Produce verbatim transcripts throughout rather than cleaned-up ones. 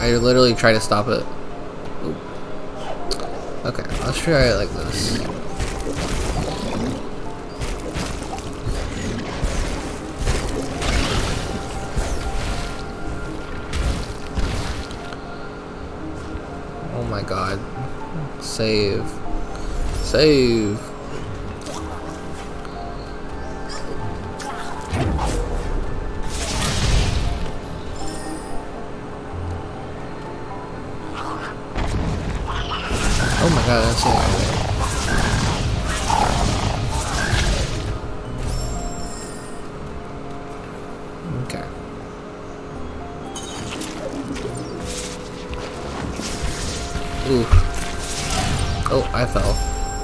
I literally try to stop it. Ooh. Okay, let's try it like this. Oh my god. Save. Save. Oh my god, that's it. Okay. Ooh. Oh, I fell.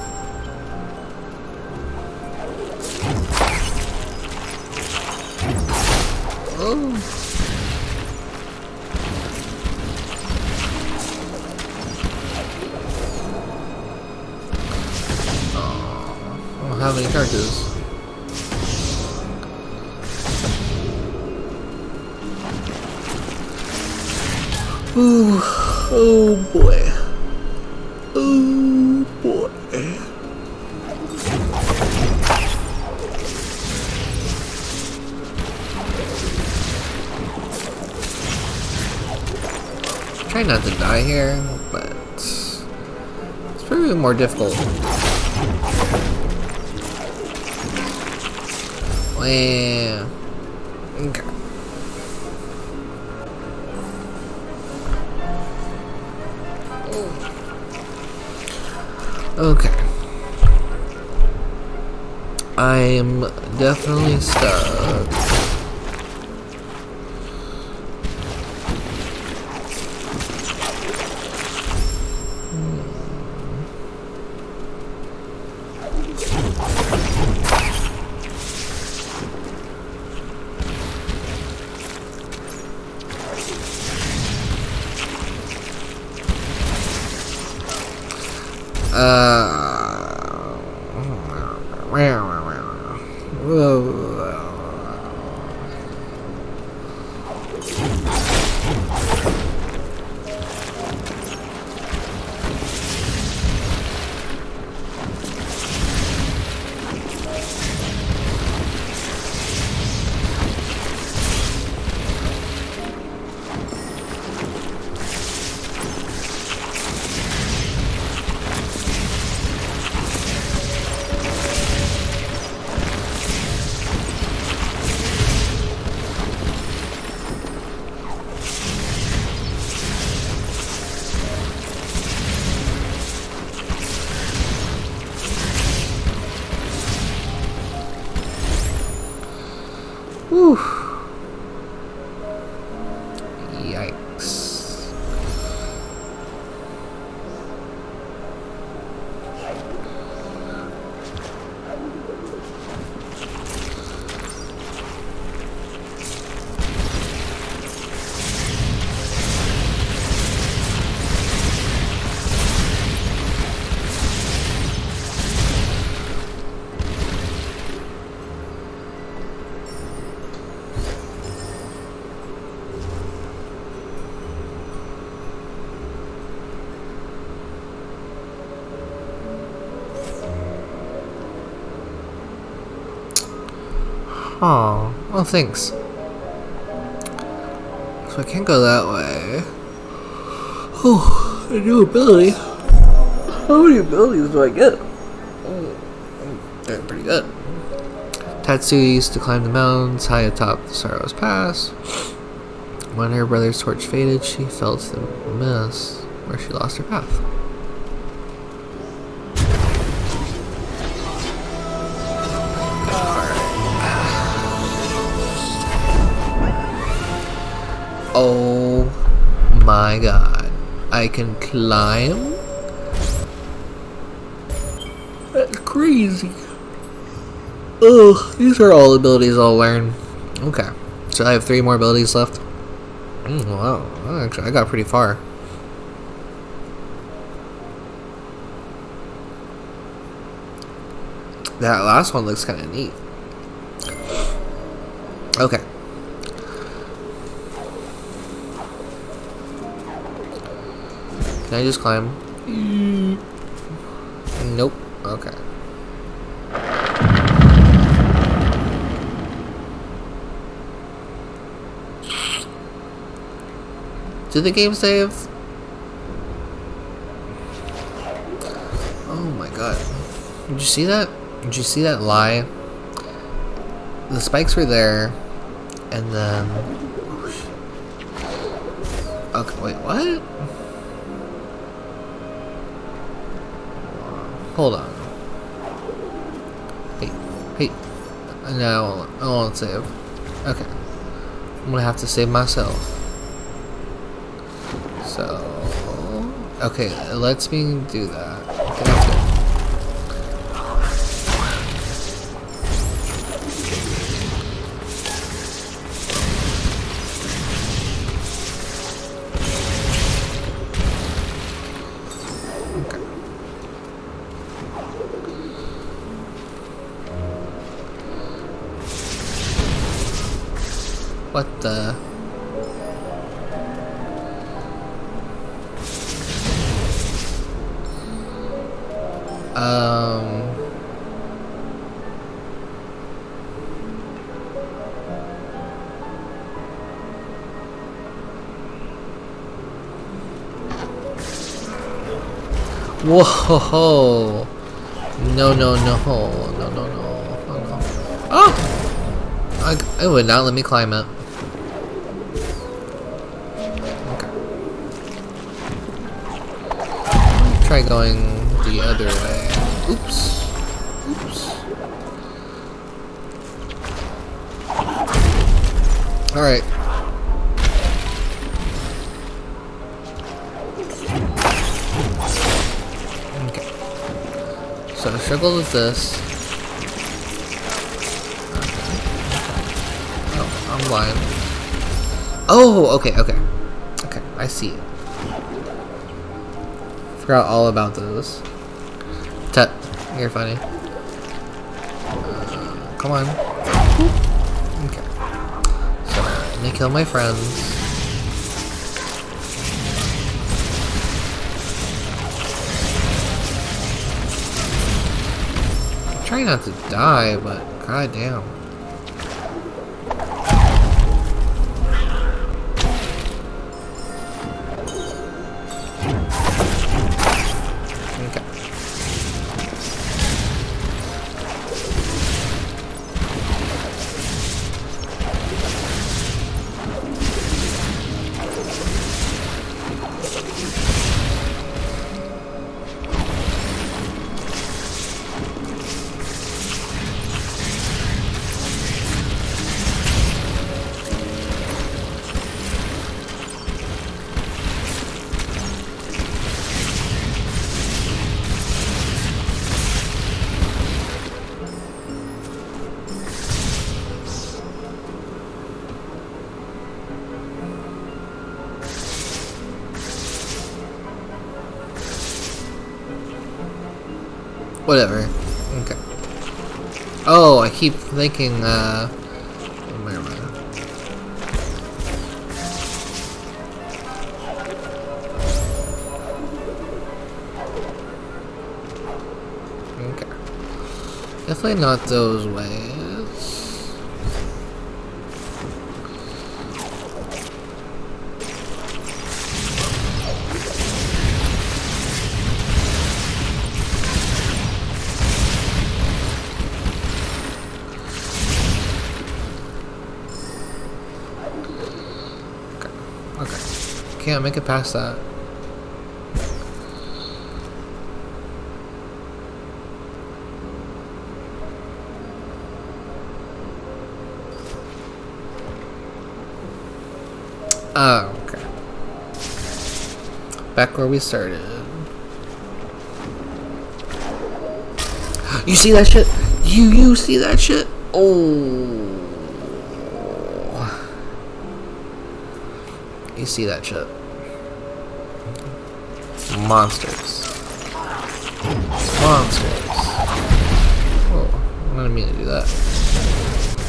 Oh. How many characters? Ooh, oh boy. Oh boy. Try not to die here, but it's probably more difficult. Yeah. Okay. Okay. I am definitely stuck. Uh, Whew. Yikes. Oh, well, thanks. So I can't go that way. Oh, a new ability. How many abilities do I get? Oh, I'm doing pretty good. Tatsuya used to climb the mountains high atop the Sorrow's Pass. When her brother's torch faded, she fell to the mist, where she lost her path. Oh my god. I can climb? That's crazy. Ugh, these are all abilities I'll learn. Okay, so I have three more abilities left. Mm, wow, actually, I got pretty far. That last one looks kind of neat. Okay. Can I just climb? Mm. Nope. Okay. Did the game save? Oh my god. Did you see that? Did you see that lie? The spikes were there, and then... Okay, wait, what? Hold on. Hey, hey. No, I won't, I won't save. Okay. I'm gonna have to save myself. So... Okay, it lets me do that. Okay, that's good. What the? Um. Whoa! No, no, no, no, no, no, no, no. Oh! I, it would not let me climb it. Try going the other way. Oops. Oops. Alright. Okay. So I struggle with this. Oh, I'm blind. Oh, okay, okay. Okay, I see it. Forgot all about those. Tut, you're funny. Uh, come on. Okay. So, let me kill my friends. I'm trying not to die, but goddamn. Whatever. Okay. Oh, I keep thinking, uh... where am I? Okay. Definitely not those ways. Can't make it past that. Oh, okay. Back where we started. You see that shit? You you see that shit? Oh. You see that shit? Monsters. Monsters. Oh, I didn't mean to do that.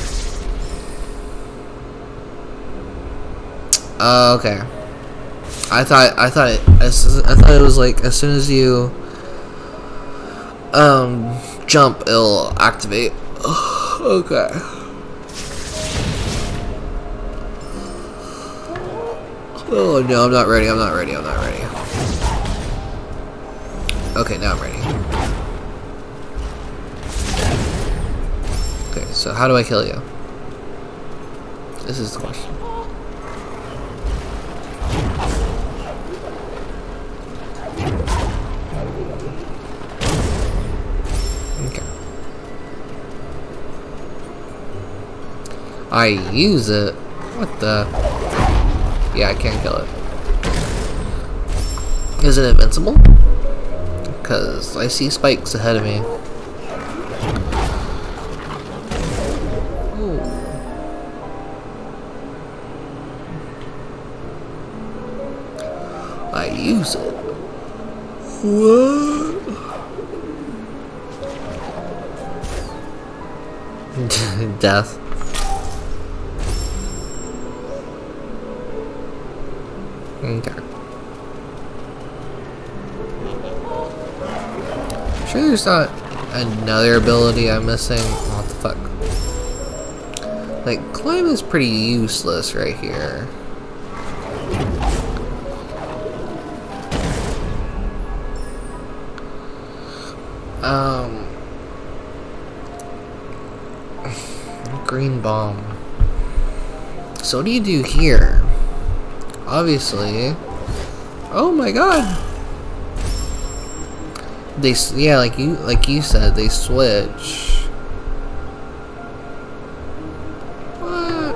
Uh, okay. I thought I thought it as I thought it was like as soon as you um jump, it'll activate. Okay. Oh no, I'm not ready. I'm not ready. I'm not ready. Okay, now I'm ready. Okay, so how do I kill you? This is the question. Okay. I use it. What the? Yeah, I can't kill it. Is it invincible? Because I see spikes ahead of me. Ooh. I use it. What? Death. Okay. Sure there's not another ability I'm missing? What the fuck? Like, climb is pretty useless right here. Um... Green bomb. So what do you do here? Obviously. Oh my god! They, yeah, like you, like you said, they switch. What?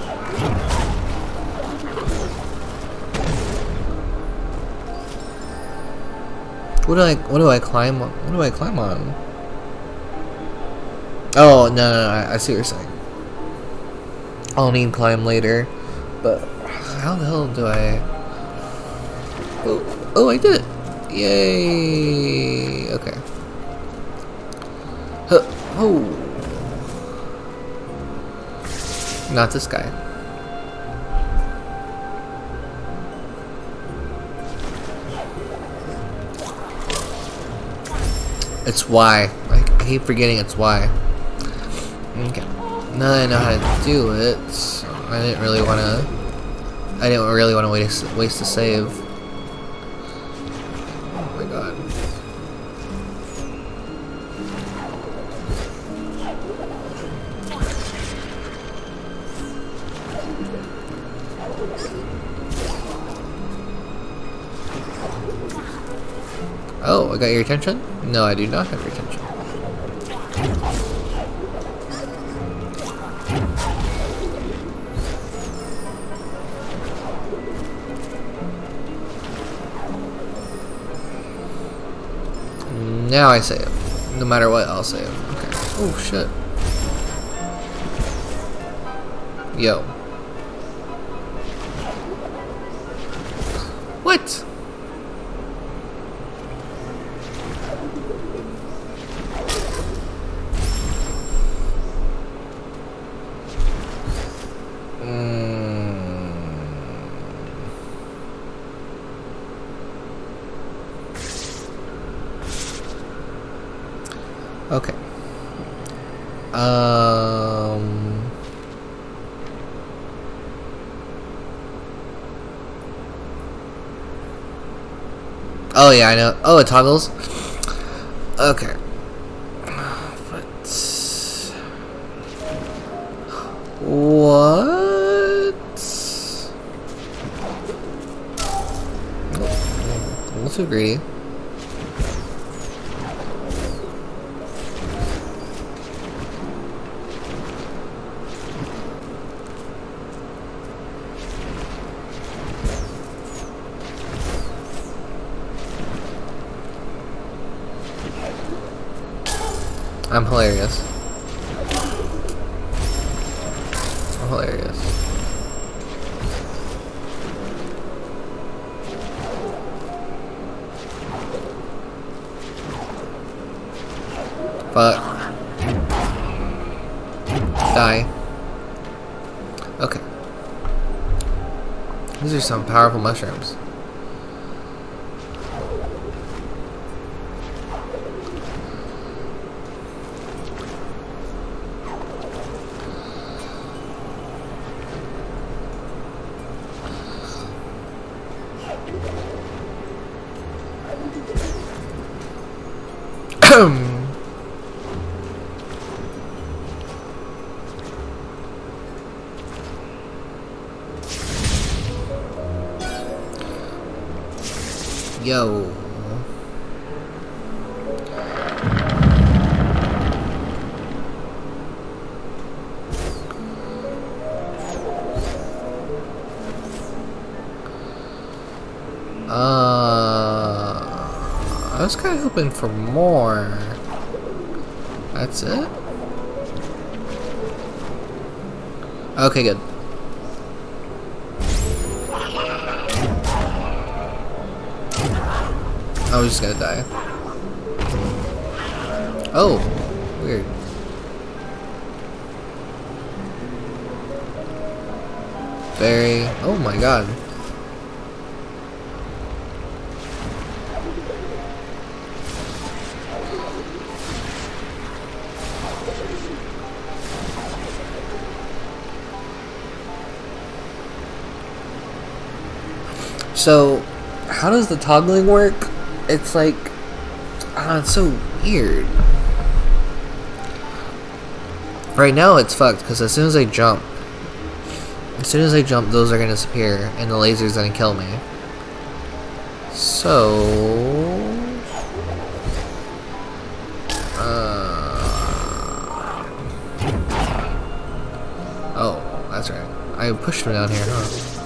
What do I, what do I climb on? What do I climb on? Oh, no, no, no, I, I see what you're saying. I'll need climb later, but how the hell do I... Oh, oh, I did it! Yay! Okay. Huh. Oh! Not this guy. It's Y. I keep forgetting it's Y. Okay. Now that I know how to do it, I didn't really want to. I didn't really want to waste waste a save. Oh my god. Oh, I got your attention? No, I do not have your attention. Now I save. No matter what, I'll save. Okay. Oh shit. Yo. What? Okay. Um. Oh yeah, I know. Oh, it toggles. Okay. But what? A little too greedy. I'm hilarious. I'm hilarious. Fuck. Die. Okay. These are some powerful mushrooms. Yo. Uh, I was kind of hoping for more. That's it? Okay, good. I was just gonna die. Oh, weird. Very. Oh my god. So, how does the toggling work? It's like, ah, it's so weird. Right now it's fucked, because as soon as I jump, as soon as I jump, those are going to disappear, and the laser's going to kill me. So... Uh, oh, that's right. I pushed him down here, huh?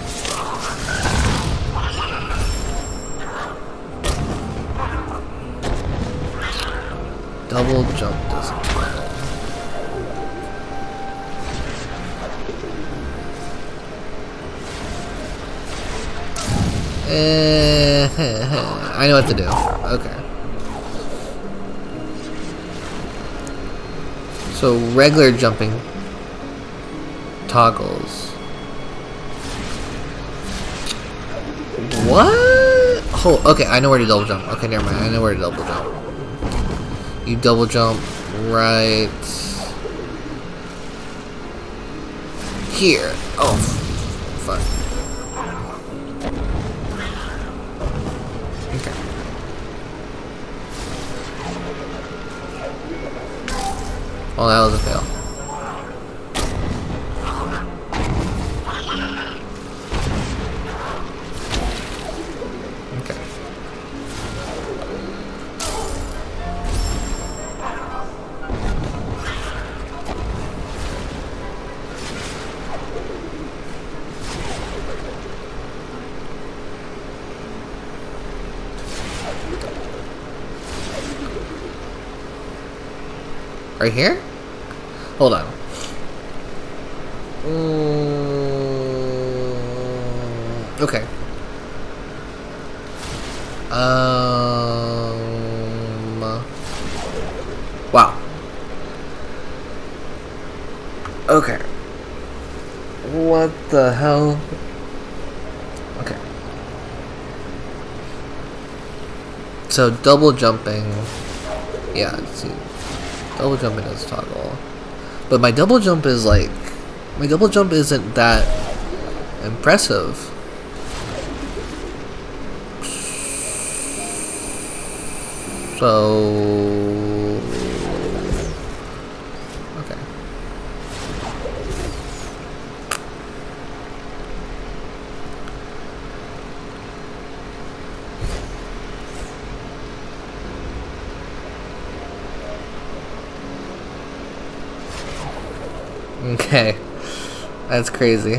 Double jump doesn't count. Eh, I know what to do. Okay. So regular jumping toggles. What? Oh, okay, I know where to double jump. Okay, never mind. I know where to double jump. You double jump right here. Oh, fuck. Okay. Oh, that was a fail. Okay. Right here? Hold on. Mm, okay. Um. Wow. Okay. What the hell? Okay. So double jumping. Yeah. Let's see. Double jumping is toggle, but my double jump is like, my double jump isn't that impressive. So, okay. Okay, that's crazy.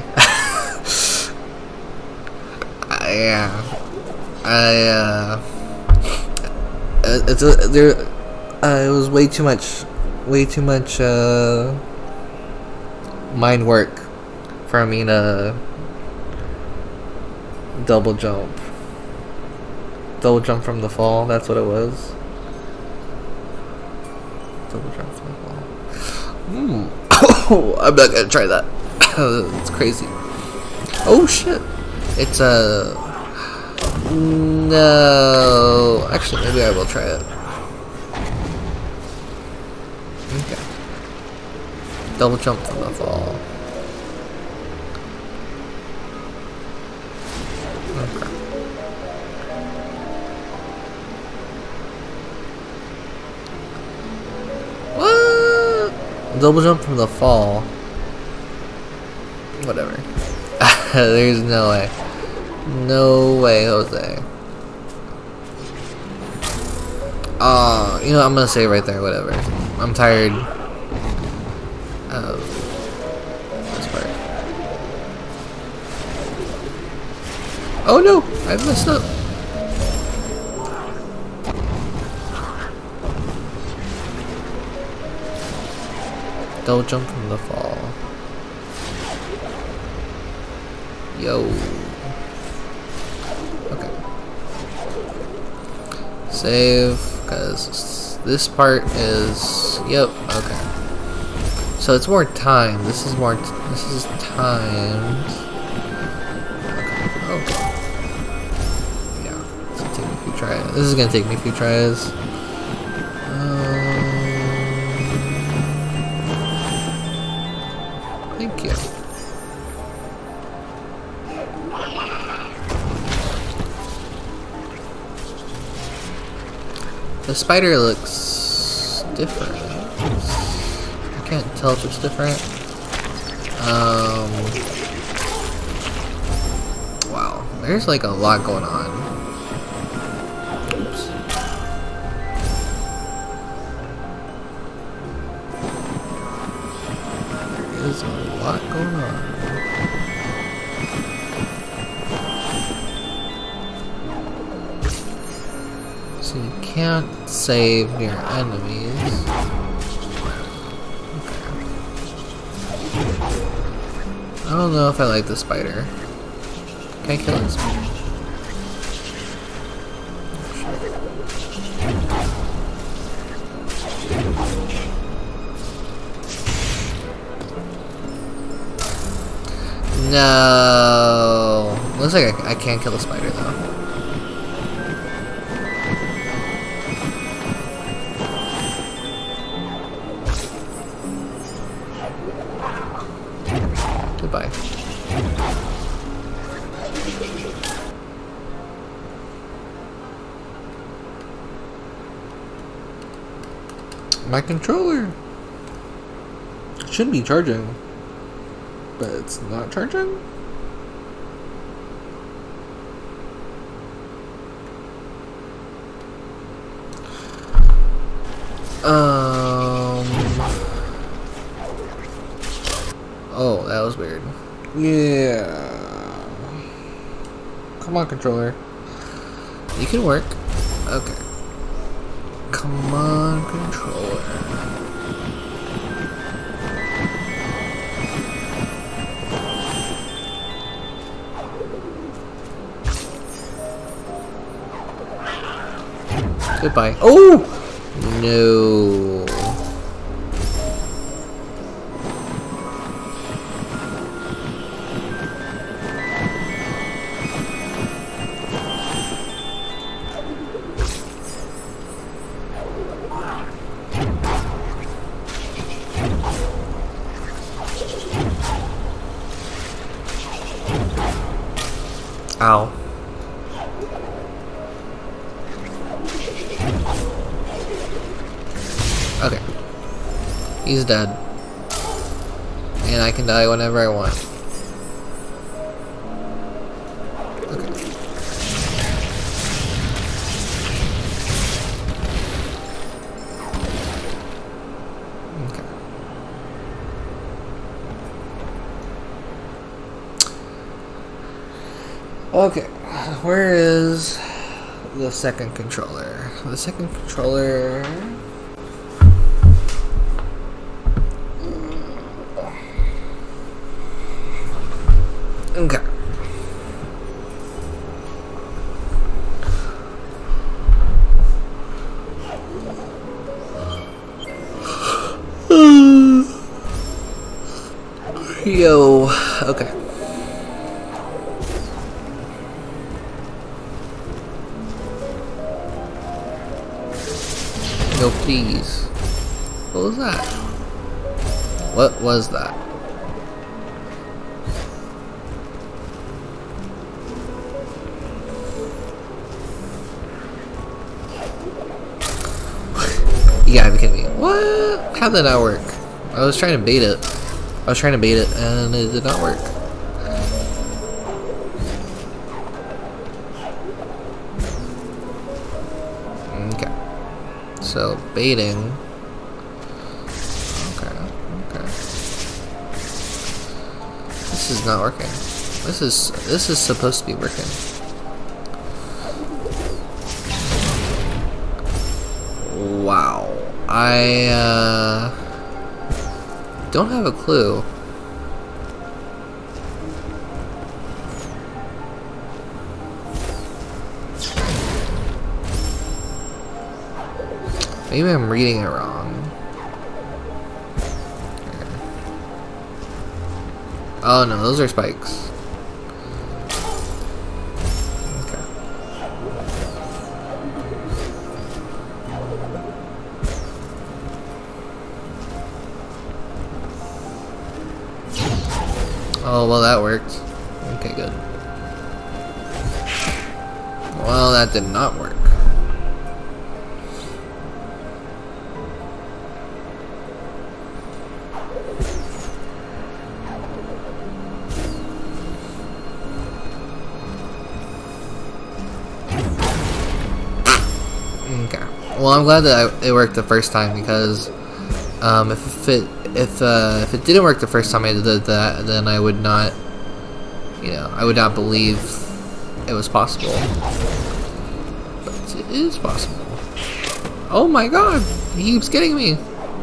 Yeah, I uh, it's a, there. Uh, it was way too much, way too much uh, mind work for me to double jump. Double jump from the fall. That's what it was. Double jump from the fall. Hmm. Oh, I'm not gonna try that. It's crazy. Oh shit! It's a uh, no. Actually, maybe I will try it. Okay. Double jump from the fall. Okay. Double jump from the fall. Whatever. There's no way. No way, Jose. Oh, you know, I'm gonna say right there, whatever. I'm tired of this part. Oh no! I messed up. Don't jump from the fall. Yo. Okay. Save, because this part is. Yep. Okay. So it's more time. This is more. T this is timed. Okay. Okay. Yeah. It's gonna take me a few tries. This is gonna take me a few tries. Thank you. The spider looks different. I can't tell if it's different. Um, wow, there's like a lot going on. Oops. There's a lot going on. So you can't save near enemies. Okay. I don't know if I like the spider. Can I kill this spider? No. Looks like I, I can't kill the spider though. Goodbye. My controller should be charging, but it's not charging. Um. Oh, that was weird. Yeah. Come on, controller. You can work. Okay. Come on, controller. Goodbye. Oh! No. Ow. Okay. He's dead. And I can die whenever I want. Okay. Okay. Okay. Where is the second controller? The second controller... Okay. Yo. Okay. No, please. What was that? What was that? You gotta be kidding me. What? How did that work? I was trying to bait it. I was trying to bait it, and it did not work. Okay. So, baiting. Okay, okay. This is not working. This is, this is supposed to be working. Wow. I, uh... don't have a clue. Maybe I'm reading it wrong. Oh no, those are spikes. Okay. Oh, well that worked. Okay, good. Well, that did not work. Okay. Well, I'm glad that I, it worked the first time, because um, if it if uh, if it didn't work the first time I did that, then I would not, you know, I would not believe it was possible. But it is possible. Oh my God! He keeps getting me.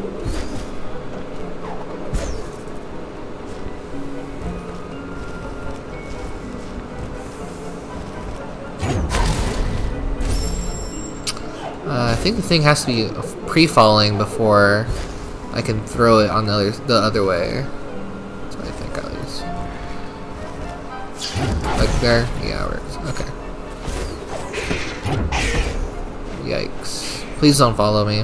Uh, I think the thing has to be pre-falling before I can throw it on the other the other way. That's what I think, at least. Like there? Yeah, it works. Okay. Yikes. Please don't follow me.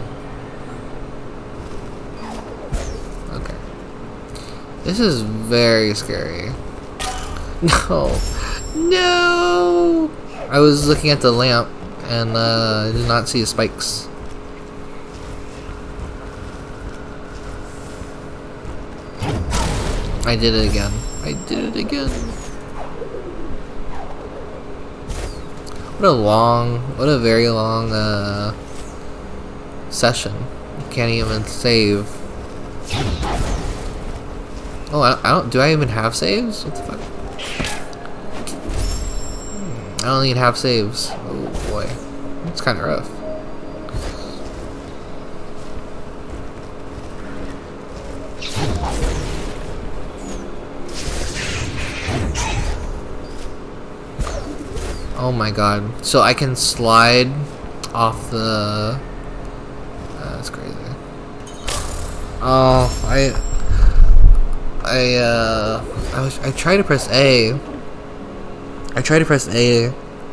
Okay. This is very scary. No. No! I was looking at the lamp and uh, I did not see the spikes. I did it again. I did it again. What a long, what a very long uh, session. Can't even save. Oh, I, I don't. Do I even have saves? What the fuck? I don't even have saves. Oh boy, it's kind of rough. Oh my God! So I can slide off the. Uh, that's crazy. Oh, I. I uh. I was. I tried to press A. I tried to press A.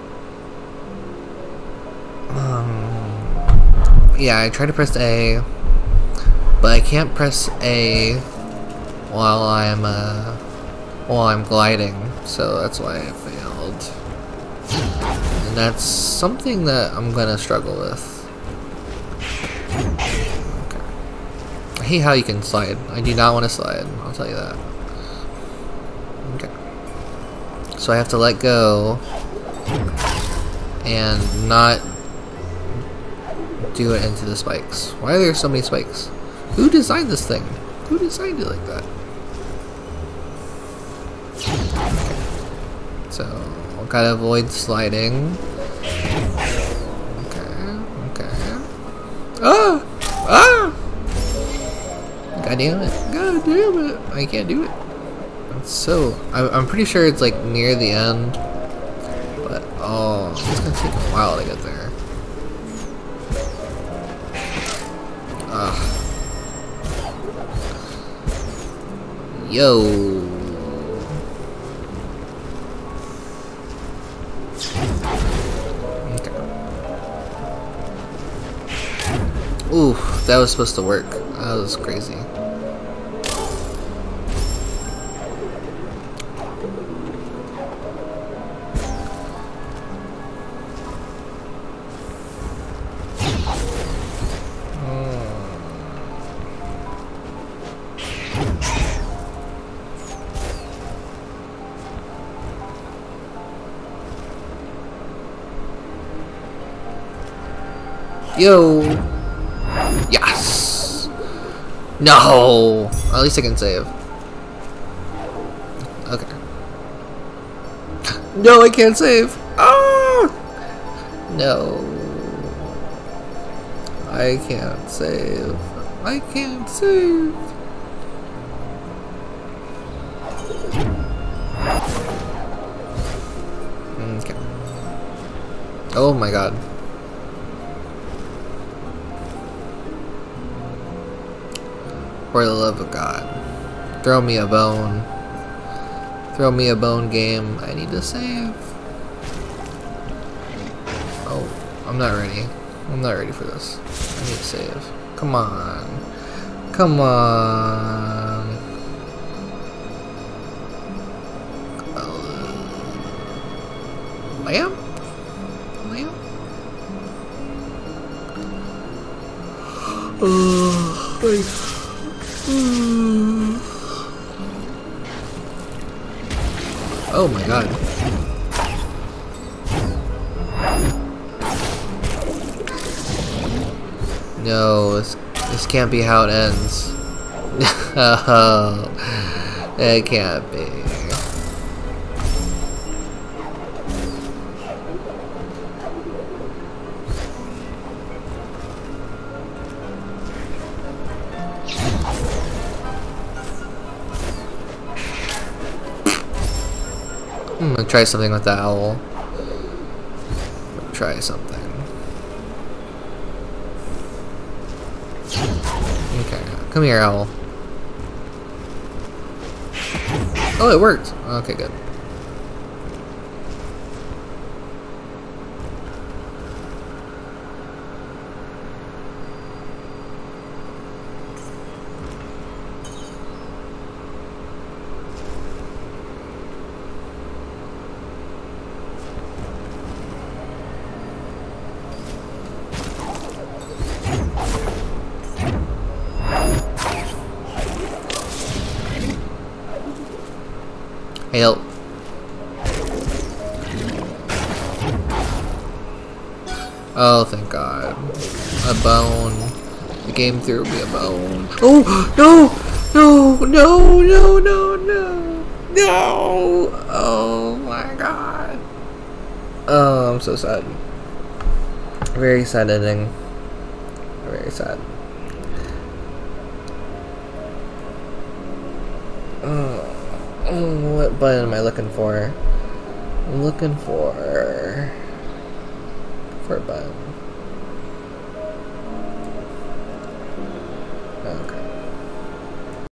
Um. Yeah, I tried to press A, but I can't press A while I'm uh while I'm gliding. So that's why I failed. And that's something that I'm gonna struggle with. Okay. I hate how you can slide. I do not want to slide, I'll tell you that. Okay. So I have to let go and not do it into the spikes. Why are there so many spikes? Who designed this thing? Who designed it like that? Okay. So gotta avoid sliding. Okay, okay. Ah! Ah! God damn it. God damn it. I can't do it. It's so... I, I'm pretty sure it's like near the end. But, oh, it's gonna take a while to get there. Ugh. Yo. Ooh, that was supposed to work. That was crazy. Yo! Yes! No! At least I can save. Okay. No, I can't save! Ah! No. I can't save. I can't save. Okay. Oh my god. For the love of God. Throw me a bone. Throw me a bone, game. I need to save. Oh, I'm not ready. I'm not ready for this. I need to save. Come on. Come on. Uh, lamp? Lamp? Oh, wait. Oh my god. No, this, this can't be how it ends. No, it can't be. I'm gonna try something with the owl. Try something. Okay, come here, owl. Oh, it worked. Okay, good. Help. Oh, thank God. A bone. The game threw me a bone. Oh, no! No, no, no, no, no. No! Oh my God. Oh, I'm so sad. Very sad ending. Very sad. Oh. Oh, what button am I looking for? I'm looking for for a button. Okay.